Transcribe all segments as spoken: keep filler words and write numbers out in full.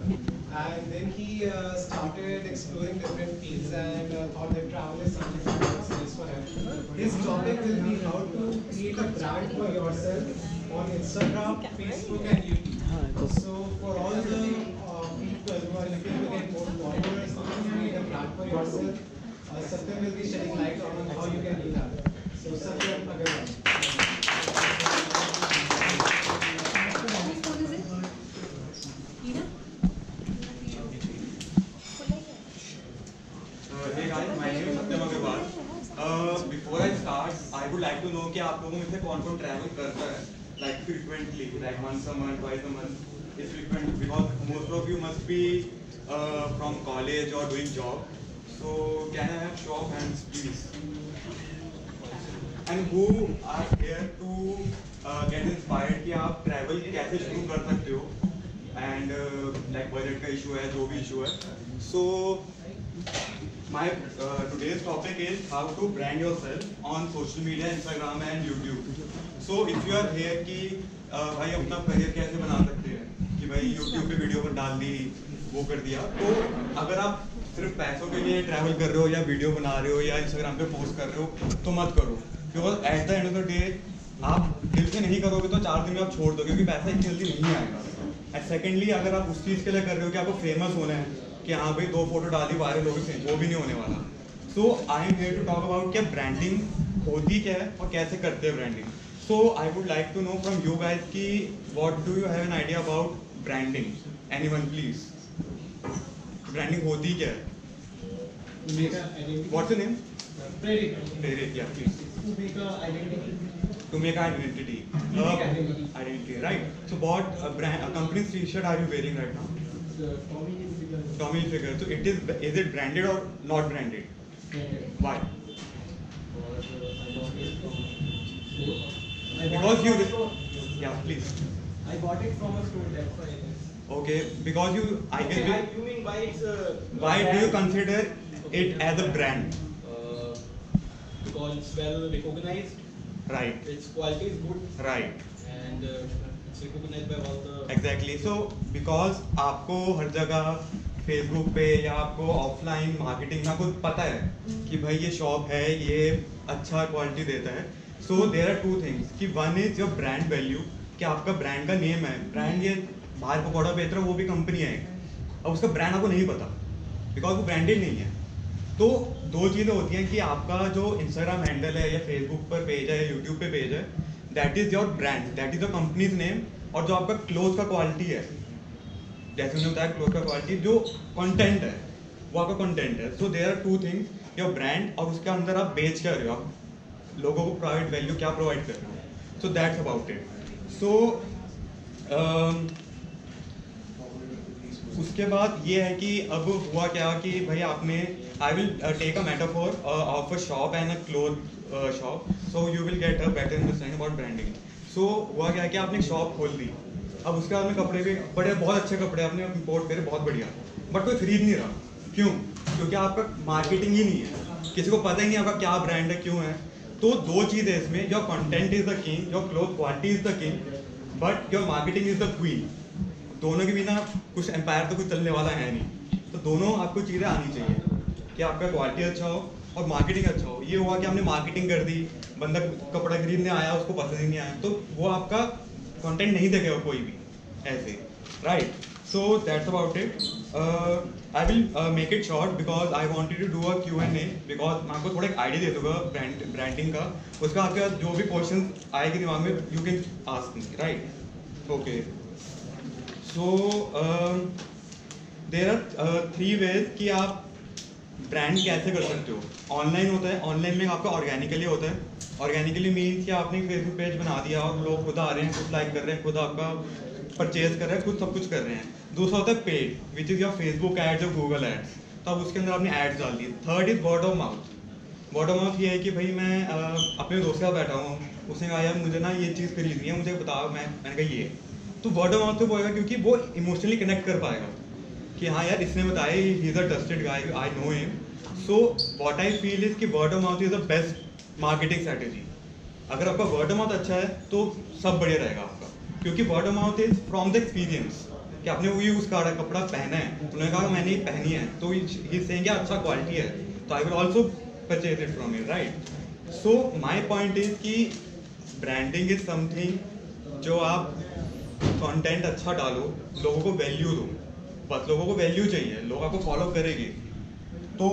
And then he uh, started exploring different fields and uh, thought that travel is something that makes sense for him. His topic will be how to create a brand for yourself on Instagram, Facebook, and YouTube. So for all the uh, people who are looking to get more followers, how to create a brand for yourself, uh, Satyam will be shedding light on how you can do that. So Satyam Agarwal. Hey guys, my name is Satyam Agarwal. Uh, before I start, I would like to know कि आप लोगों में से कौन कौन travel करता है, like frequently, like once a month, twice a month, is frequent because most of you must be uh, from college or doing job. So can I have show of hands, please? And who are here to uh, get inspired कि आप travel कैसे शुरू कर सकते हो? And uh, like budget का issue है, जो भी issue है. So my uh, today's topic is how to brand yourself on social media, Instagram and YouTube. So if you are here कि uh, भाई अपना करियर कैसे बना सकते हैं कि भाई YouTube पे वीडियो पर डाल दी वो कर दिया, तो अगर आप सिर्फ पैसों के लिए ट्रैवल कर रहे हो या वीडियो बना रहे हो या Instagram पे पोस्ट कर रहे हो तो मत करो, because at the end of the day आप दिल से नहीं करोगे तो चार दिन में आप छोड़ दो क्योंकि पैसा इतनी जल्दी नहीं आएगा. एंड सेकेंडली अगर आप उस चीज़ के लिए कर रहे हो कि आपको फेमस होना है कि हाँ भाई दो फोटो डाली वायरल हो गई, वो भी नहीं होने वाला. So I am here to talk about क्या ब्रांडिंग होती क्या है और कैसे करते हैं branding. So I would like to know from you guys कि what do you have an idea about branding. Anyone please. Branding होती क्या है? What's your name? Prerit. Prerit, yeah, please. To make an identity. To make an identity. Unique Uh, identity. Identity, right. So what uh, brand, a company's t-shirt are you wearing right now? The Tommy Hilfiger. Tommy Hilfiger. So it is, is it branded or not branded? Branded. Why? Because uh, I bought it from store. I bought Because it you, from a store. yeah, please. I bought it from a store. That's why it is. Okay, because you, I Okay, guess, I, you mean why it's a why do you brand? consider Okay, it as a brand? Uh, because it's well recognized. Right, Its quality is good right. and uh, it's recognized by all the. Exactly. So because आपको हर जगह Facebook पे या आपको offline marketing में आपको पता है कि भाई ये शॉप है, ये अच्छा क्वालिटी देता है. So there are two things कि one is your brand value, कि आपका ब्रांड का नेम है. ब्रांड ये बाहर पकौड़ा बेच रहा है वो भी कंपनी है, अब उसका ब्रांड आपको नहीं पता बिकॉज वो ब्रांडेड नहीं है. तो दो चीज़ें होती हैं कि आपका जो इंस्टाग्राम हैंडल है या फेसबुक पर पेज है या यूट्यूब पे पेज है, that is your brand, that is your company's name. और जो आपका क्लोथ का क्वालिटी है, जैसे मैंने बताया क्लोथ का क्वालिटी, जो कंटेंट है वो आपका कंटेंट है. So there are two things, your brand और उसके अंदर आप बेच क्या रहे हो, आप लोगों को प्रोवाइड वैल्यू क्या प्रोवाइड कर रहे हो. So that's about it. सो उसके बाद ये है कि अब हुआ क्या कि भाई आपने, I will take a metaphor of a shop and a cloth shop, so you will get a better understanding about branding. So हुआ क्या कि आपने शॉप खोल दी, अब उसके बाद में कपड़े भी बड़े बहुत अच्छे कपड़े आपने इम्पोर्ट करे, बहुत बढ़िया, बट कोई खरीद नहीं रहा. क्यों? क्योंकि आपका मार्केटिंग ही नहीं है, किसी को पता ही नहीं आपका क्या ब्रांड है, क्यों है. तो दो चीज़ है इसमें, your content is the king, your cloth quality is the king, but your marketing is the queen. दोनों के बिना कुछ एम्पायर तो कुछ चलने वाला है नहीं. तो दोनों आपको चीज़ें आनी चाहिए कि आपका क्वालिटी अच्छा हो और मार्केटिंग अच्छा हो. ये हुआ कि आपने मार्केटिंग कर दी, बंदा कपड़ा खरीदने आया उसको पसंद ही नहीं आया, तो वो आपका कंटेंट नहीं देखेगा कोई भी ऐसे, right. So that's about it. I will make it short because I wanted to do a Q and A, because मैं आपको थोड़ा एक आइडिया दे दूंगा ब्रांड ब्रांडिंग का. उसका आपके पास जो भी क्वेश्चन आएगी दिमाग में you can ask me, right. Okay. So there are three ways कि आप ब्रांड कैसे कर सकते हो. ऑनलाइन होता है, ऑनलाइन में आपका ऑर्गेनिकली होता है. ऑर्गेनिकली मीन्स कि आपने फेसबुक पेज बना दिया और लोग खुद आ रहे हैं, खुद लाइक कर रहे हैं, खुद आपका परचेज कर रहे हैं, खुद सब कुछ कर रहे हैं. दूसरा होता है paid, which is your Facebook ads और गूगल एड्स, तो अब उसके अंदर आपने एड्स डाल दी. Third is word of mouth. Word of mouth ये है कि भाई मैं uh, अपने दोस्त के साथ बैठा हूँ, उसने कहा यार मुझे ना ये चीज़ खरीदनी है, मुझे बताओ. मैं मैंने कहा ये, तो वर्ड ऑफ माउथ तो होएगा क्योंकि वो इमोशनली कनेक्ट कर पाएगा कि हाँ यार इसने बताया, he is a trusted guy, I know him. So what I feel is कि word of mouth is the best marketing strategy. अगर आपका वर्ड ऑफ माउथ अच्छा है तो सब बढ़िया रहेगा आपका, क्योंकि word of mouth is from the experience. कि आपने वो यूज़ करा कपड़ा पहना है, उन्होंने कहा मैंने ये पहनी है, तो ही सेइंग अच्छा क्वालिटी है, तो I will also purchase it from you, right? So my point is कि ब्रांडिंग इज समथिंग जो आप कंटेंट अच्छा डालो, लोगों को वैल्यू दो, बस लोगों को वैल्यू चाहिए, लोग आपको फॉलो करेंगे। तो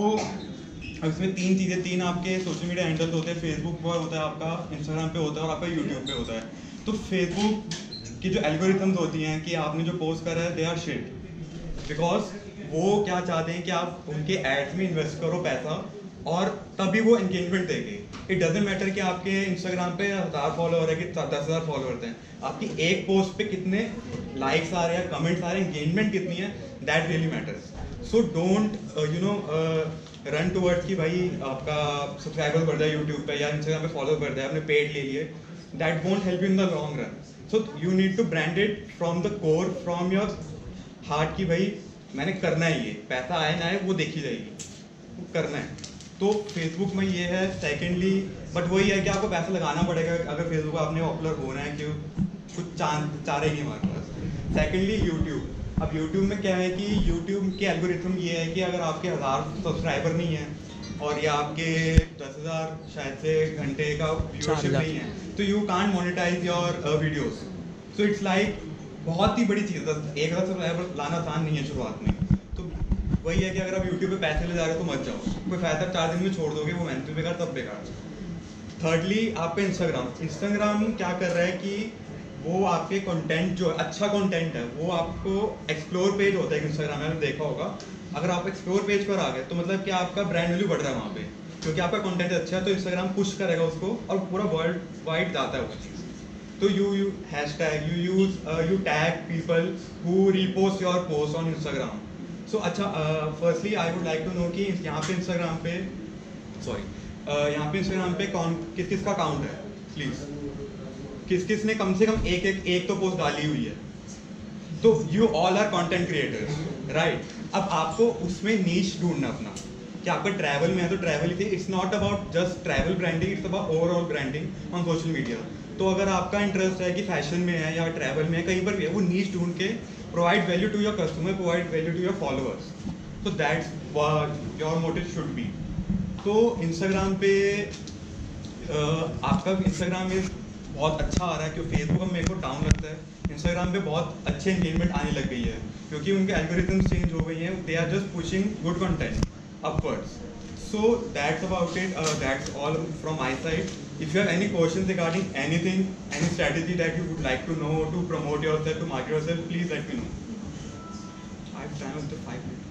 अब इसमें तीन चीज़ें, तीन आपके सोशल मीडिया हैंडल्स होते हैं, फेसबुक पर होता है आपका, इंस्टाग्राम पे होता है और आपका यूट्यूब पे होता है। तो फेसबुक की जो एल्गोरिथम्स होती हैं कि आपने जो पोस्ट करा है दे आर शिट, बिकॉज वो क्या चाहते हैं कि आप उनके एड्स में इन्वेस्ट करो पैसा और तभी वो एंगेजमेंट देंगे। इट डजेंट मैटर कि आपके इंस्टाग्राम पे हज़ार फॉलोअर है कि दस हज़ार फॉलोअर्स हैं, आपकी एक पोस्ट पे कितने लाइक्स आ रहे हैं, कमेंट्स आ रहे हैं, एंगेजमेंट कितनी है, that really matters. So don't you know run towards कि भाई आपका सब्सक्राइबर बढ़ जाए यूट्यूब पे या इंस्टाग्राम पे फॉलो बढ़ जाए, आपने पेड ले लिए, that won't help you in the long run. So you need to brand it from the core, from your heart कि भाई मैंने करना है, ये पैसा आए ना आए वो देखी जाएगी, वो करना है। तो फेसबुक में ये है। सेकेंडली बट वही है कि आपको पैसा लगाना पड़ेगा अगर फेसबुक आपने पॉपुलर होना है, क्यों कुछ चांस चारे नहीं हमारे पास। सेकेंडली यूट्यूब, अब यूट्यूब में क्या है कि यूट्यूब के एल्गोरिथम ये है कि अगर आपके हज़ार सब्सक्राइबर नहीं हैं और ये आपके दस हज़ार शायद से घंटे का व्यूअरशिप नहीं है, तो you can't monetize your videos. So it's like बहुत ही बड़ी चीज़ है, एक हज़ार सब्सक्राइबर लाना आसान नहीं है शुरुआत में। तो वही है कि अगर आप यूट्यूब पे पैसे ले जा रहे हो तो मत जाओ, कोई फायदा चार दिन में छोड़ दोगे, वो मेहनत भी बेकार सब बेकार। थर्डली आपका इंस्टाग्राम, इंस्टाग्राम क्या कर रहा है कि वो आपके कंटेंट जो अच्छा कंटेंट है वो आपको एक्सप्लोर पेज होता है इंस्टाग्राम में, आपने देखा होगा। अगर आप एक्सप्लोर पेज पर आ गए तो मतलब कि आपका ब्रांड वैल्यू बढ़ रहा है वहाँ पे, क्योंकि आपका कंटेंट अच्छा है तो इंस्टाग्राम पुश करेगा उसको और पूरा वर्ल्ड वाइड जाता है वो चीज़। तो you you hashtag you use you tag people who repost your post on Instagram. So अच्छा, firstly I would like to know कि यहाँ पे इंस्टाग्राम पे सॉरी uh, यहाँ पे इंस्टाग्राम पे कौन किस किस का अकाउंट है, प्लीज़ किस किस ने कम से कम एक एक एक तो पोस्ट डाली हुई है। तो you all are content creators, right? अब आपको उसमें नीश ढूंढना अपना कि आपका ट्रैवल में है तो ट्रैवल ही, it's not about just travel branding, it's about overall branding on social media. तो अगर आपका इंटरेस्ट है कि फैशन में है या ट्रैवल में है, कहीं पर भी है, वो नीश ढूंढ के provide value to your customer, provide value to your followers. तो that's your motive should be. तो इंस्टाग्राम पे uh, आपका इंस्टाग्राम में बहुत अच्छा आ रहा है, क्योंकि फेसबुक में मेरे को डाउन लगता है, इंस्टाग्राम पे बहुत अच्छे एंगेजमेंट आने लग गई है क्योंकि उनके एल्गोरिथम्स चेंज हो गई हैं, they are just pushing good content upwards. So that's about it. Uh, that's all from my side. If you have any questions regarding anything, any strategy that you would like to know to promote yourself, to market yourself, please let me know. I've done up to five minutes.